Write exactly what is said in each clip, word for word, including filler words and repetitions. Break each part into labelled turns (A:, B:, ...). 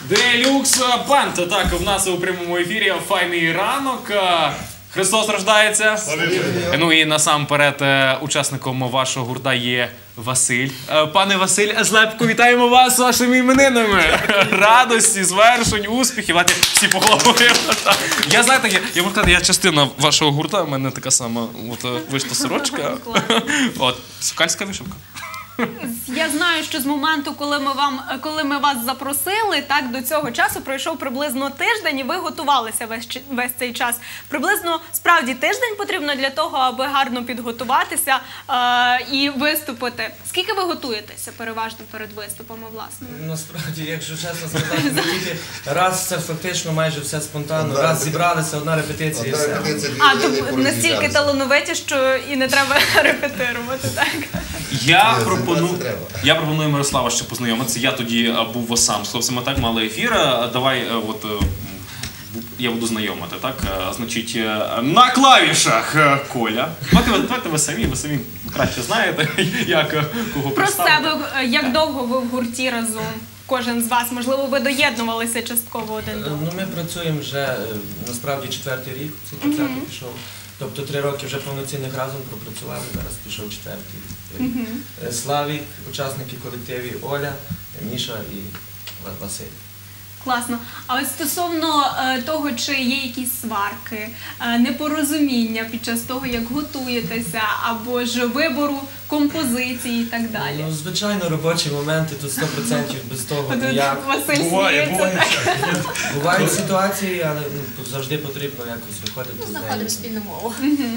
A: Делюкс Бенд. Так, в нас у прямому ефірі файний ранок. Христос рождається. Ну і насамперед учасником вашого гурта є Василь. Пане Василь Злепко, вітаємо вас з вашими іменинами. Радості, звершень, успіхів. Давайте всі похлопаємо. Я, знаєте, я, я можу сказати, я частина вашого гурта, у мене така сама от, вишита сорочка. От, сокальська вишивка.
B: Я знаю, що з моменту, коли ми, вам, коли ми вас запросили, так, до цього часу пройшов приблизно тиждень, і ви готувалися весь, весь цей час. Приблизно, справді, тиждень потрібно для того, аби гарно підготуватися е і виступити. Скільки ви готуєтеся переважно перед виступами, власне?
C: Насправді, якщо чесно сказати, не тільки раз це фактично майже все спонтанно, одна раз зібралися, одна репетиція і все.
B: А, то настільки талановиті, що і не треба репетирувати, так?
A: Я пропоную, я пропоную Мирослава ще познайомитися. Я тоді був сам з хлопцями, так, мали ефір. Давай, от, я буду знайомити, так? Значить, на клавішах Коля. Давайте ви самі, ви самі краще знаєте, як кого представити.
B: Про себе, як довго ви в гурті разом? Кожен з вас, можливо, ви доєднувалися частково один до одного?
C: Ну, ми працюємо вже, насправді, четвертий рік, цей концерт пішов. Тобто три роки вже повноцінних разом пропрацювали, зараз пішов четвертий рік. Mm-hmm. Славік, учасники колективі Оля, Міша і Василь.
B: Класно. А ось стосовно е, того, чи є якісь сварки, е, непорозуміння під час того, як готуєтеся, або ж вибору композиції і так далі?
C: Ну, звичайно, робочі моменти, тут сто відсотків без того ніяк.
B: Василь сміється.
C: Бувають ситуації, але ну, завжди потрібно якось виходити.
D: Ми знаходимо спільну мову.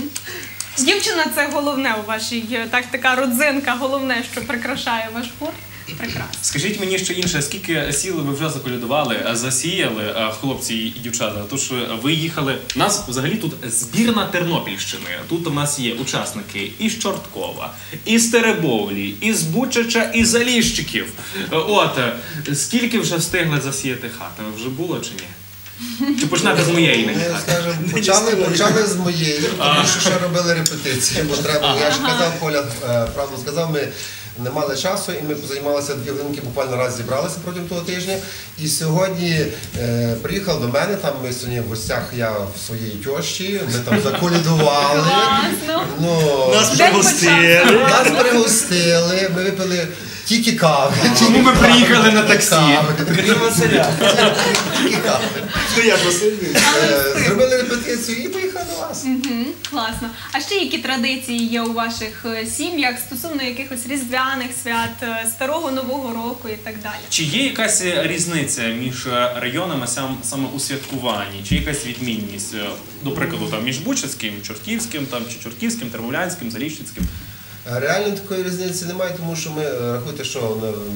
B: Дівчина – це головне у вашій, так, така родзинка, головне, що прикрашає ваш гурт. Прекрасно.
A: Скажіть мені ще інше, скільки сіли ви вже заколядували, засіяли, хлопці і дівчата? Тож ви їхали, у нас взагалі тут збірна Тернопільщини. Тут у нас є учасники із Чорткова, із Теребовлі, із Бучача, із Заліщиків. От, скільки вже встигли засіяти хати? Вже було чи ні? Чи почнете з моєї?
E: Ми, скажімо, почали, почали з моєї, тому що ще робили репетиції, бо треба, я ж казав, Коля правду сказав, ми не мали часу, і ми займалися дві годинки, буквально раз зібралися протягом того тижня. І сьогодні е, приїхав до мене, там ми сьогодні в гостях, я в своїй тьощі, ми там заколядували. Ну,
F: нас пригостили.
E: Нас пригостили, ми випили тільки кави.
A: Чому ми приїхали на таксі?
C: Крім Василя.
E: Тільки кави.
F: Ну я Василь.
E: Зробили репетицію і поїхали до вас.
B: Класно. А ще які традиції є у ваших сім'ях стосовно якихось різдвяних свят, старого Нового року і так далі?
A: Чи є якась різниця між районами саме у святкуванні? Чи якась відмінність, до прикладу, там, між Бучацьким, Чортківським, там, чи Чортківським, Термолянським, Заліщицьким?
E: Реально такої різниці немає, тому що ми, рахуйте, що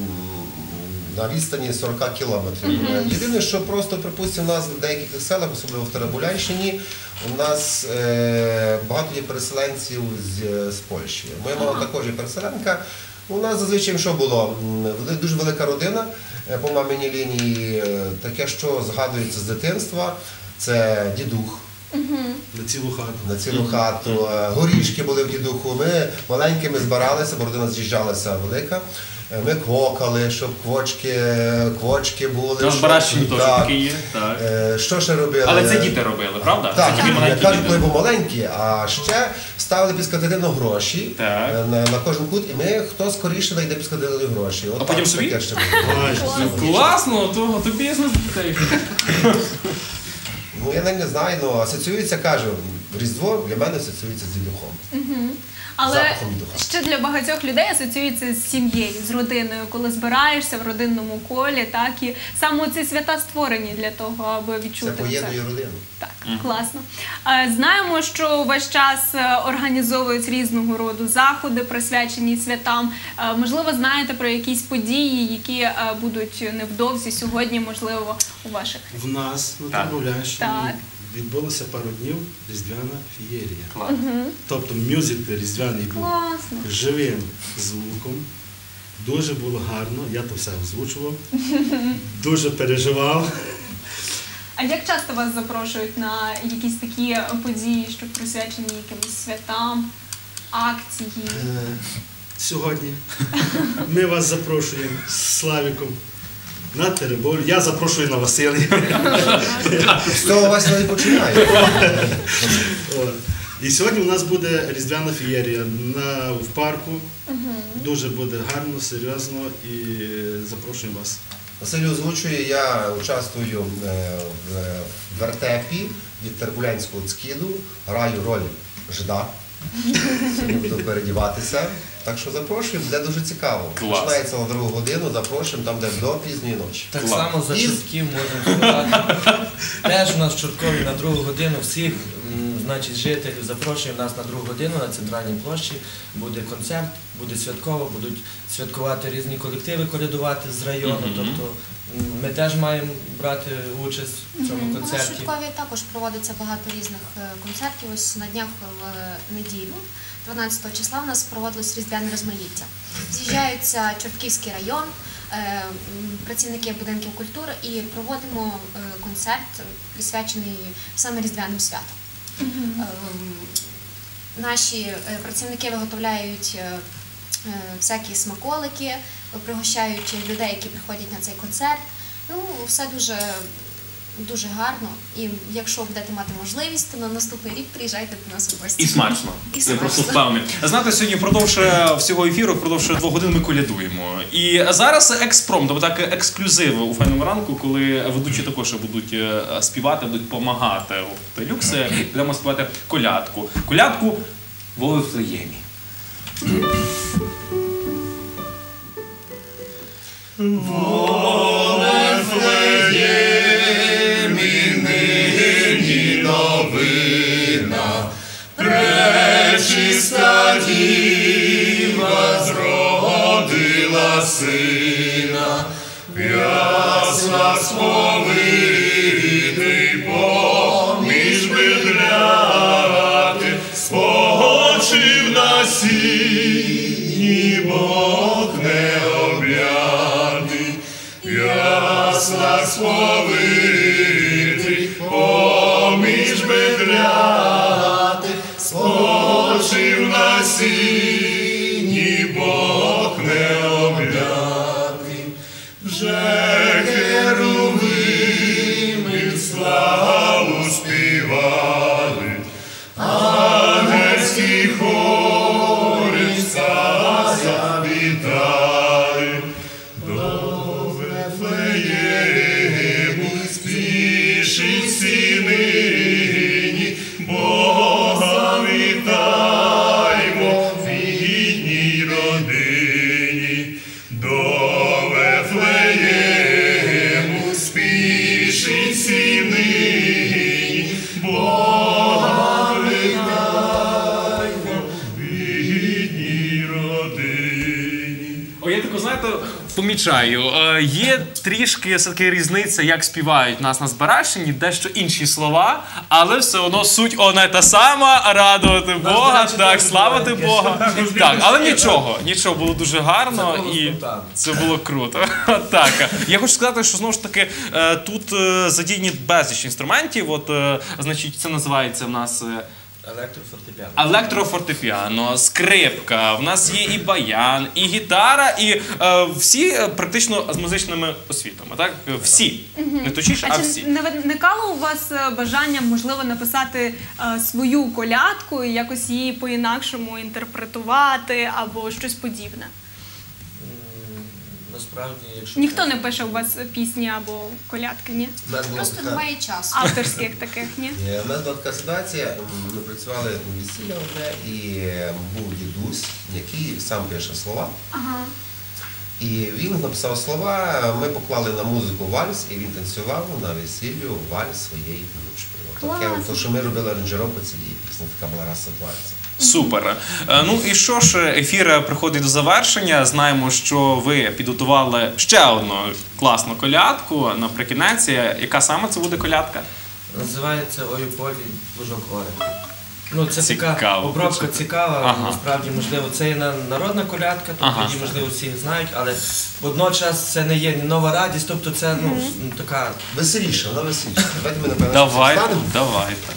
E: на відстані сорок кілометрів. Mm-hmm. Єдине, що просто, припустимо, у нас в деяких селах, особливо в Теребовлянщині, у нас е, багато є переселенців з, з Польщі. Моя мама також є переселенка. У нас зазвичай що було? Дуже велика родина по маминій лінії, таке, що згадується з дитинства, це дідух.
F: На цілу хату.
E: На цілу хату. Горішки були в дідуху. Ми маленькими збиралися, бо родина з'їжджалася велика. Ми квокали, щоб квочки, квочки були.
A: На Збаращині теж такі є. Так.
E: Що ще робили?
A: Але це діти робили, правда?
E: Так, я кажу, коли
A: діти.
E: був маленький, а ще ставили під скатертину гроші на, на кожен кут, і ми, хто скоріше знайде під скатертину гроші. От
A: а потім собі?
E: Таке ще було.
A: Класно, то, то бізнес дітей.
E: Ну, я не знаю, але асоціюється, кажу, Різдво для мене асоціюється з дідухом.
B: Угу. Але ще для багатьох людей асоціюється з сім'єю, з родиною, коли збираєшся в родинному колі, так, і саме ці свята створені для того, аби відчути це.
E: Це поєднує родину.
B: Так, mm-hmm. Класно. Знаємо, що весь час організовують різного роду заходи, присвячені святам. Можливо, знаєте про якісь події, які будуть невдовзі сьогодні, можливо, у ваших?
F: В нас на Тернопільщині відбулося пару днів різдвяна фієрія.
B: Угу.
F: Тобто мюзикл різдвяний був
B: Класно.
F: Живим звуком. Дуже було гарно, я то все озвучував, дуже переживав.
B: А як часто вас запрошують на якісь такі події, що присвячені якимось святам, акції?
F: Сьогодні ми вас запрошуємо з Славіком на Тереболю. Я запрошую на Василія.
E: З того Вася не починає.
F: От. І сьогодні у нас буде різдвяна феєрія на, в парку. Дуже буде гарно, серйозно і запрошуємо вас.
E: Василь озвучує, я участвую е, в вертепі від Тербулянського скиду, граю роль жида. Сьогодні буду передіватися. Так що запрошуємо, буде дуже цікаво.
A: Клас.
E: Починається на другу годину, запрошуємо, там де до пізньої ночі.
C: Так
A: Клас.
C: само за
E: І-
C: чортків можемо сказати. Теж у нас в Чорткові на другу годину всіх м, значить, жителів запрошуємо нас на другу годину на центральній площі. Буде концерт, буде святково, будуть святкувати різні колективи, колядувати з району.
A: Мгм.
C: Тобто м, ми теж маємо брати участь в цьому
D: Ну, в
C: концерті.
D: Швидкові також проводиться багато різних е, концертів. Ось на днях в неділю, дванадцятого числа, у нас проводилось різдвяне розмаїття. З'їжджаються Чортківський район, е, м, працівники будинків культури і проводимо е, концерт, присвячений саме різдвяним святам. Е, Наші е, працівники виготовляють е, е, всякі смаколики, пригощають людей, які приходять на цей концерт. Ну, все дуже, дуже гарно. І якщо будете мати можливість, то на наступний рік приїжджайте до нас у гості.
A: І смачно.
D: І
A: Я просто
D: смачно.
A: впевнений. Знаєте, сьогодні впродовж е, всього ефіру, впродовж двох годин ми колядуємо. І зараз експром, тобто так ексклюзив у файному ранку, коли ведучі також будуть е, співати, будуть допомагати. От люкси, будемо співати колядку. Колядку в Вифлеємі.
G: Пречиста діва зродила сина, ясла сповитий поміж бедляти, спочив на сіні, Бог не об'ятий, ясла сповитий поміж бедляти, спочив на сіні, Бог не об'ятий, вже херувими славу співали, ангельські хори царя вітали, до Вифлеєму спішить всі нині, Бога вітаймо в рідній родині, до Вифлеєму спішить всі нині, Бога вітаймо в рідній родині.
A: О, я таку, знаєте, помічаю, е, є трішки все-таки різниця, як співають нас на збиральщині, дещо інші слова, але все одно суть одна та сама, радувати Бога,
C: речі,
A: так,
C: теж
A: славити
C: таке.
A: Бога. Так, але нічого, нічого, було дуже гарно
C: Це було
A: і
C: спонтанно.
A: це було круто. Так, я хочу сказати, що знову ж таки е, тут е, задіяні безліч інструментів, от, е, значить, це називається в нас е,
C: Електрофортепіано.
A: електрофортепіано, скрипка, в нас є і баян, і гітара, і е, всі е, практично з музичними освітами, так? Всі. Не точніше, а
B: А чи
A: всі.
B: не виникало у вас е, бажання, можливо, написати е, свою колядку і якось її по-інакшому інтерпретувати або щось подібне?
C: М, Насправді, якщо
B: Ніхто не пише у вас пісні або колядки, ні?
E: У нас була
D: Просто
E: така-
D: немає часу.
B: Авторських таких, ні?
E: Е, У нас була така ситуація, м, ми працювали весілля одне, і е, був дідусь, який сам пише слова.
B: Ага.
E: І він написав слова, ми поклали на музику вальс, і він танцював на весіллю вальс своєї внучки. Таке,
B: Клас.
E: то, що ми робили аранжировку цієї пісні, така була раз ситуація.
A: Супер. Е, Ну і що ж, ефір приходить до завершення. Знаємо, що ви підготували ще одну класну колядку наприкінець. Яка саме це буде колядка?
C: називається «Ой у полі лужок горе». Ну, це
A: Цікаво.
C: така обробка цікава,
A: Ага.
C: насправді, можливо, це і на- народна колядка, тобто
A: Ага.
C: її, можливо, всі знають, але водночас це не є нова радість, тобто це ну, с- ну, така
E: Веселіше, вона веселіше. Давайте ми, напевно,
A: Давайте,
E: встанемо.
A: давайте.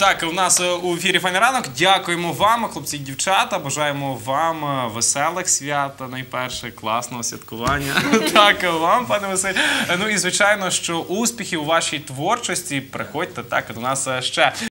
A: Так, у нас у ефірі «Файний ранок». Дякуємо вам, хлопці і дівчата. Бажаємо вам веселих свят, найперше, класного святкування. Так, вам, пане Василь. Ну і, звичайно, що успіхів у вашій творчості. Приходьте так до нас ще.